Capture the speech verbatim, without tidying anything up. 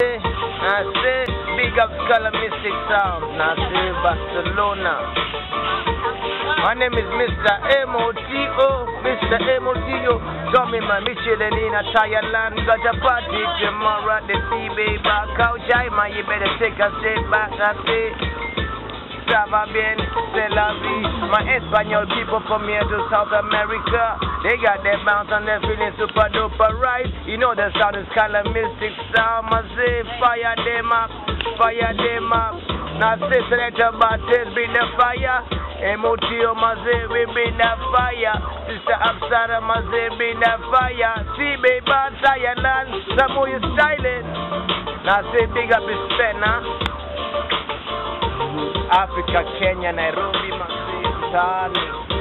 say, I say, big up Scholar Mystic Sound. I say Barcelona. My name is Mister M O T O, Mister M O T O. Tommy, my Michelin in a Thailand. Got a party tomorrow at the T-Bay back out. Man, you better take a step back. I say, Sava bien, c'est la vie. My Espanol people from here to South America, they got their bounce and they're feeling super duper right. You know the sound is kind of mystic sound. I say, fire them up, fire them up. Now say, selector Bates, bring the fire. M O T O, Maze, we bring the fire. Sister Absara, Maze, bring the fire. See, baby, Thailand, some more you styling. Now say, big up his pen, huh? Africa, Kenya, Nairobi, Masai, Tani.